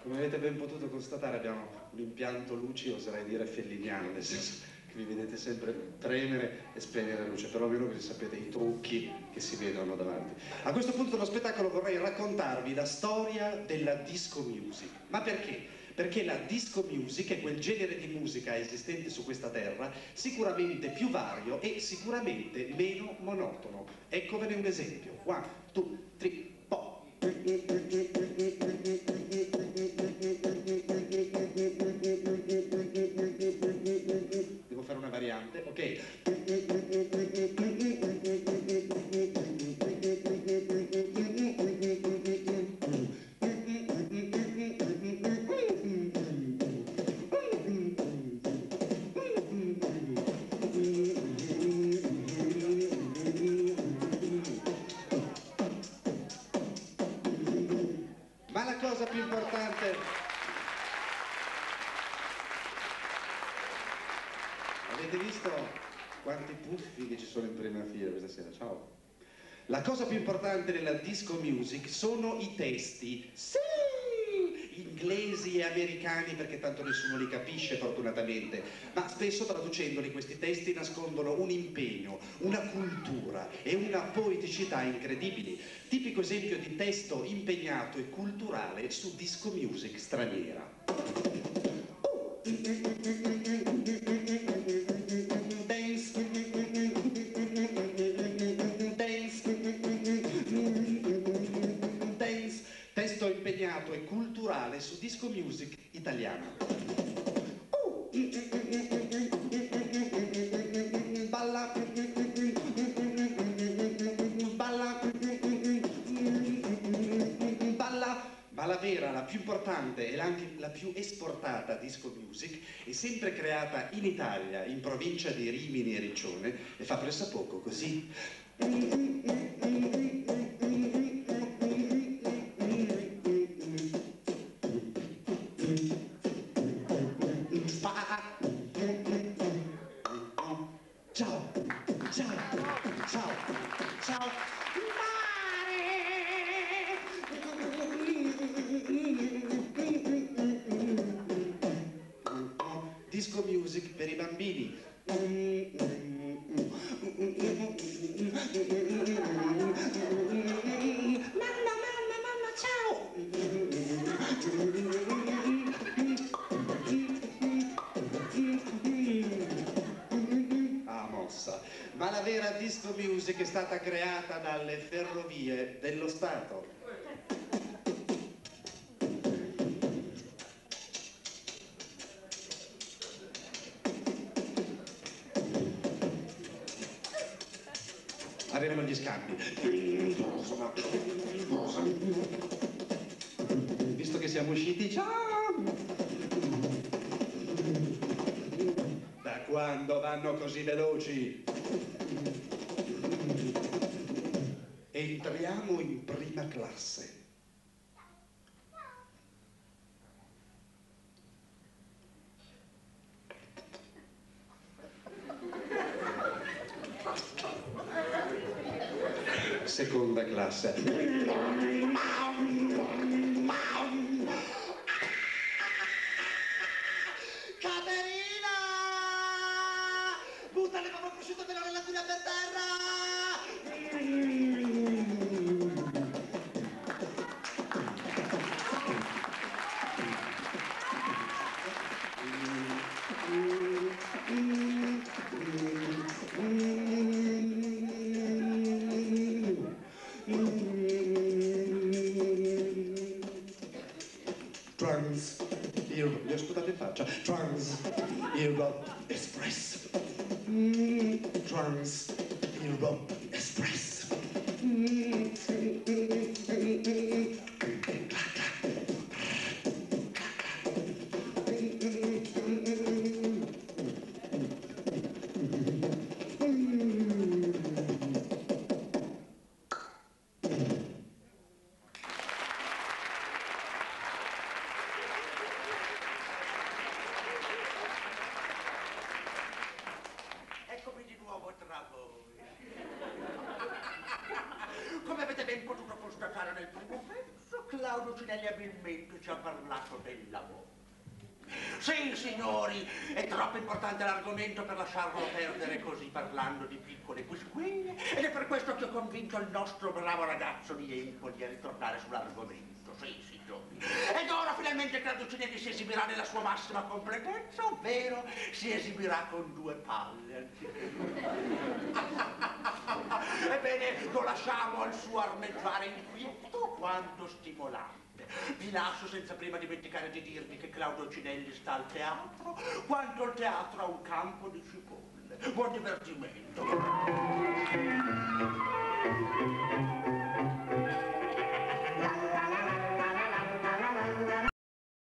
Come avete ben potuto constatare abbiamo un impianto luci, oserei dire felliniano, nel senso che vi vedete sempre premere e spegnere la luce, però almeno che sapete i trucchi che si vedono davanti. A questo punto dello spettacolo vorrei raccontarvi la storia della disco music. Ma perché? Perché la disco music è quel genere di musica esistente su questa terra, sicuramente più vario e sicuramente meno monotono. Eccovene un esempio. 1, 2, 3, po'. Devo fare una variante, ok? Ma la cosa più importante, avete visto quanti puffi che ci sono in prima fila questa sera? Ciao! La cosa più importante nella disco music sono i testi. Sì! Inglesi e americani, perché tanto nessuno li capisce fortunatamente, ma spesso traducendoli questi testi nascondono un impegno, una cultura e una poeticità incredibili. Tipico esempio di testo impegnato e culturale su disco music straniera. Testo impegnato e culturale su disco music italiana. Balla, balla, balla. Ma la vera, la più importante e anche la più esportata disco music è sempre creata in Italia, in provincia di Rimini e Riccione, e fa pressappoco così. Ciao, ciao, ciao, ciao. Disco music per i bambini. Mamma, mamma, mamma, ciao. Ah, mossa. Ma la vera disco music è stata creata dalle ferrovie dello Stato. Arrivano gli scambi. Visto che siamo usciti, ciao! Da quando vanno così veloci? Entriamo in prima classe. Seconda classe. Caterina! Butta le papà prosciutto per la curia per terra! Li ho sputato in faccia. Trans Europe Express. Trans Europe Express. Eccomi di nuovo tra voi. Come avete ben potuto constatare nel primo pezzo, Cinelli abilmente ci ha parlato dell'amore. Sì, signori, è troppo importante l'argomento per lasciarlo perdere così parlando di piccole quisquiglie ed è per questo che ho convinto il nostro bravo ragazzo di Empoli a ritornare sull'argomento. Sì, signori. Ed ora finalmente credo Cinelli si esibirà nella sua massima completezza, ovvero si esibirà con due palle anziché ebbene, lo lasciamo al suo armeggiare inquieto quanto stimolante. Vi lascio senza prima dimenticare di dirvi che Claudio Cinelli sta al teatro, quanto il teatro ha un campo di cipolle. Buon divertimento.